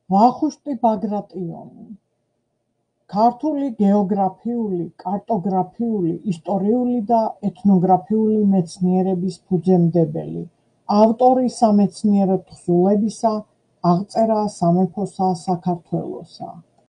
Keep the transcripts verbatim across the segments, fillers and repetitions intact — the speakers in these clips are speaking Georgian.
ვახუშტი ბაგრატიონი ქართული გეოგრაფიული, კარტოგრაფიული, ისტორიული და ეთნოგრაფიული მეცნიერების ფუძემდებელი, ავტორი სამეცნიერო თხზულებისა „აღწერა სამეფოსა საქართველოსა“.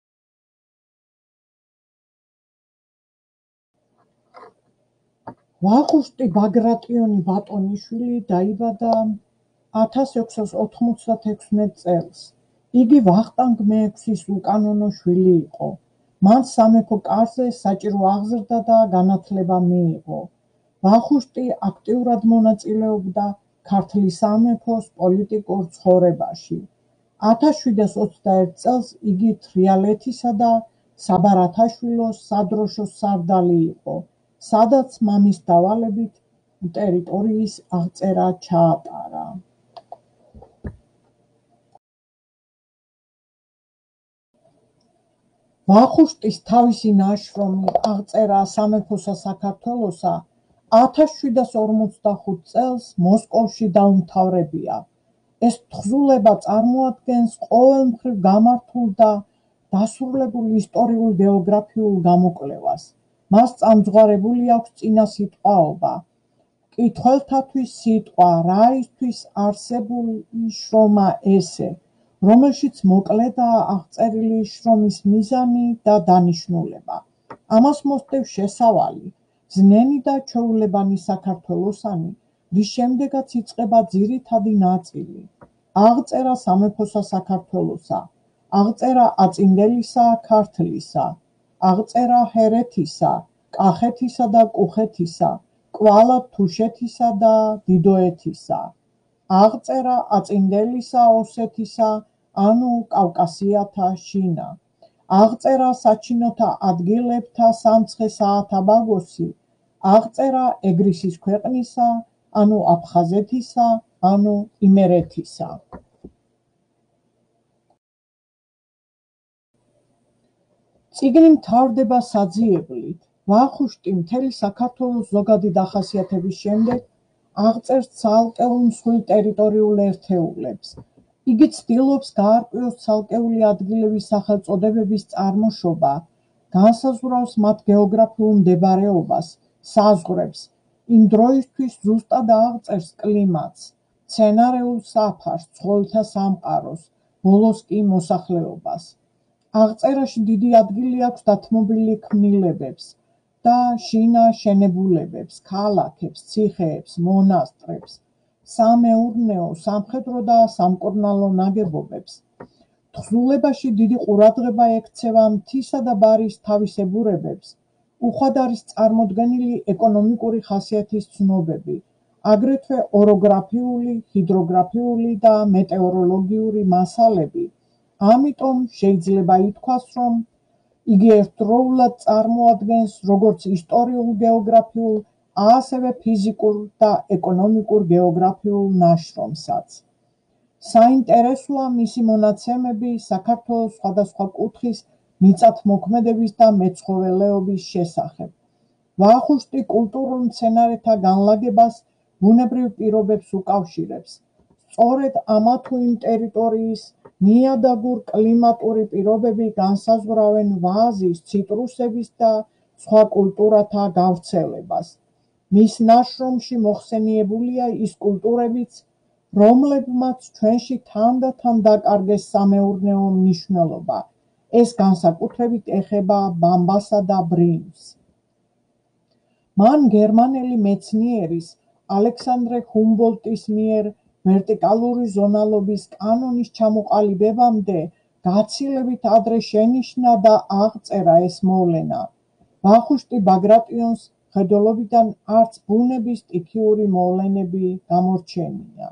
ვახუშტი ბაგრატიონი ბატონიშვილი დაიბადა ათას ექვსას ოთხმოცდათექვსმეტ წელს. იგი ვახტანგ მეექვსის უკანონო შვილი იყო. მან სამეფო კარზე საჭირო აღზრდა და განათლება მიიღო. ვახუშტი აქტიურად მონაწილეობდა ქართლის სამეფოს პოლიტიკურ ცხოვრებაში. ათას შვიდას ოცდაერთ წელს იგი თრიალეთისა და საბარათაშვილოს სადროშოს სარდალი იყო, სადაც მამის დავალებით ტერიტორიის აღწერა ჩაატარა. ვახუშტის თავისი ნაშრომი „აღწერა სამეფოსა საქართველოსა“ ათას შვიდას ორმოცდახუთ წელს მოსკოვში დაუმთავრებია. ეს თხზულება წარმოადგენს ყოველმხრივ გამართულ და დასრულებულ ისტორიულ-გეოგრაფიულ გამოკვლევას. მას წამძღვარებული აქვს წინასიტყვაობა, მკითხველთათვის სიტყვა, რა ისთვის არსებული შრომა ესე, რომელშიც მოკლედაა აღწერილი შრომის მიზანი და დანიშნულება. ამას მოსდევს შესავალი, ზნენი და ჩვეულებანი საქართველოსანი, რის შემდეგაც იწყება ძირითადი ნაწილი. აღწერა სამეფოსა საქართველოსა, აღწერა აწინდელისა ქართლისა, აღწერა ჰერეთისა, კახეთისა და კუხეთისა, კვალა თუშეთისა და დიდოეთისა, აღწერა აწინდელისა ოსეთისა, ანუ კავკასიათა შინა, აღწერა საჩინოთა ადგილებთა სამცხე საათაბაგოსი, აღწერა ეგრისის ქვეყნისა, ანუ აფხაზეთისა, ანუ იმერეთისა. წიგნი მთავრდება საძიებლით. ვახუშტი მთელი საქართველოს ზოგადი დახასიათების შემდეგ აღწერს ცალკეულ მსხვილ ტერიტორიულ ერთეულებს. იგი ცდილობს გაარკვიოს ცალკეული ადგილების სახელწოდებების წარმოშობა, განსაზღვრავს მათ გეოგრაფიულ მდებარეობას, საზღვრებს, იმ დროისთვის ზუსტად აღწერს კლიმატს, მცენარეულ საფარს, ცხოველთა სამყაროს, ბოლოს კი მოსახლეობას. აღწერაში დიდი ადგილი აქვს დათმობილი ქმნილებებს და შინაშენებულებებს, ქალაქებს, ციხეებს, მონასტრებს, სამეურნეო, სამხედრო და სამკურნალო ნაგებობებს. თხზულებაში დიდი ყურადღება ექცევა მთისა და ბარის თავისებურებებს, უხვად არის წარმოდგენილი ეკონომიკური ხასიათის ცნობები, აგრეთვე ოროგრაფიული, ჰიდროგრაფიული და მეტეოროლოგიური მასალები. ამიტომ შეიძლება ითქვას, რომ იგი ერთდროულად წარმოადგენს როგორც ისტორიულ-გეოგრაფიულ, ასევე ფიზიკურ და ეკონომიკურ-გეოგრაფიულ ნაშრომსაც. საინტერესოა მისი მონაცემები საქართველოს სხვადასხვა კუთხის მიწათმოქმედების და მეცხოველეობის შესახებ. ვახუშტი კულტურულ მცენარეთა განლაგებას ბუნებრივ პირობებს უკავშირებს. სწორედ ამა თუ იმ ტერიტორიის ნიადაგურ კლიმატური პირობები განსაზღვრავენ ვაზის, ციტრუსების და სხვა კულტურათა გავრცელებას. მის ნაშრომში მოხსენიებულია ის კულტურებიც, რომლებმაც ჩვენში თანდათან დაკარგეს სამეურნეო მნიშვნელობა. ეს განსაკუთრებით ეხება ბამბასა და ბრინჯს. მან გერმანელი მეცნიერის ალექსანდრე ჰუმბოლდტის მიერ ვერტიკალური ზონალობის კანონის ჩამოყალიბებამდე გაცილებით ადრე შენიშნა და აღწერა ეს მოვლენა. ვახუშტი ბაგრატიონს მხედველობიდან არც ბუნების სტიქიური მოვლენები გამორჩენია.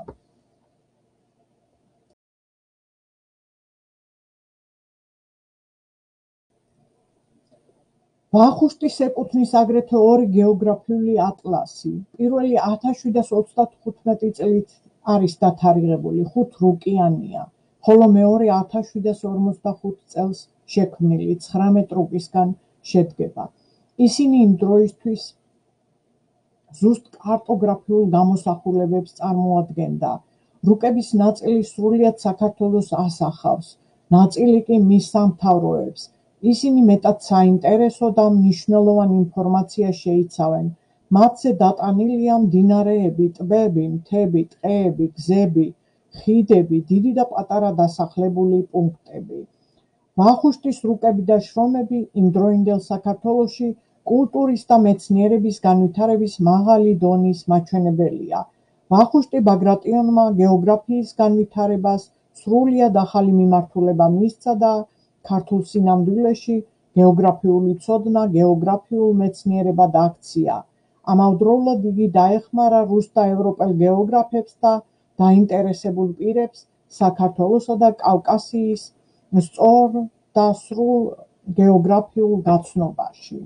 ვახუშტის ეკუთვნის აგრეთვე ორი გეოგრაფიული ატლასი. პირველი ათას შვიდას ოცდათხუთმეტი წლით არის დათარიღებული, ხუთ რუკიანია, ხოლო მეორე ათას შვიდას ორმოცდახუთ წელს შექმნილი, ცხრამეტ რუკისგან შედგება. ისინი იმ დროისთვის ზუსტ კარტოგრაფიულ გამოსახულებებს წარმოადგენდა. რუკების ნაწილი სრულიად საქართველოს ასახავს, ნაწილი კი მის სამთავროებს. ისინი მეტად საინტერესო და მნიშვნელოვან ინფორმაციას შეიცავენ. მათზე დატანილია მდინარეები, ტბები, მთები, ტყეები, გზები, ხიდები, დიდი და პატარა დასახლებული პუნქტები. ვახუშტის რუკები და შრომები იმდროინდელ საქართველოში კულტურის და მეცნიერების განვითარების მაღალი დონის მაჩვენებელია. ვახუშტი ბაგრატიონმა გეოგრაფიის განვითარებას სრულიად ახალი მიმართულება მისცა და ქართულ სინამდვილეში გეოგრაფიული ცოდნა გეოგრაფიულ მეცნიერებად აქცია. ამავდროულად იგი დაეხმარა რუს და ევროპელ გეოგრაფებს და დაინტერესებულ პირებს საქართველოსა და კავკასიის სწორ და სრულ გეოგრაფიულ გაცნობაში.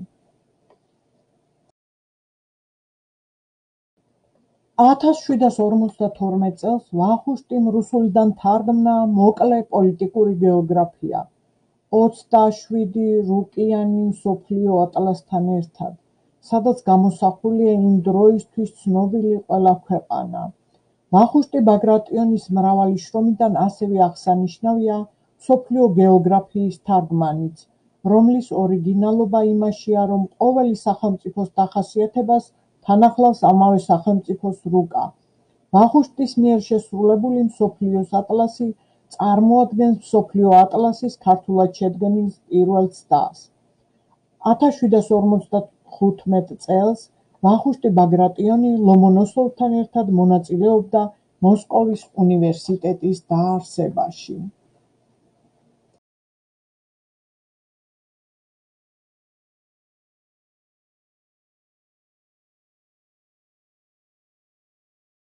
ათას შვიდას ორმოცდათორმეტ წელს ვახუშტიმ რუსულიდან თარგმნა მოკლე პოლიტიკური გეოგრაფია ოცდაშვიდი რუკიანი მსოფლიო ატლასთან ერთად, სადაც გამოსახულია იმ დროისთვის ცნობილი ყველა ქვეყანა. ვახუშტი ბაგრატიონის მრავალი შრომიდან ასევე აღსანიშნავია მსოფლიო გეოგრაფიის თარგმანიც, რომლის ორიგინალობა იმაშია, რომ ყოველი სახელმწიფოს დახასიათებას თან ახლავს ამავე სახელმწიფოს რუკა. ვახუშტის მიერ შესრულებული მსოფლიოს ატლასი წარმოადგენს მსოფლიო ატლასის ქართულად შედგენის პირველ ცდას. ათას შვიდას ორმოცდახუთმეტ წელს ვახუშტი ბაგრატიონი ლომონოსოვთან ერთად მონაწილეობდა მოსკოვის უნივერსიტეტის დაარსებაში.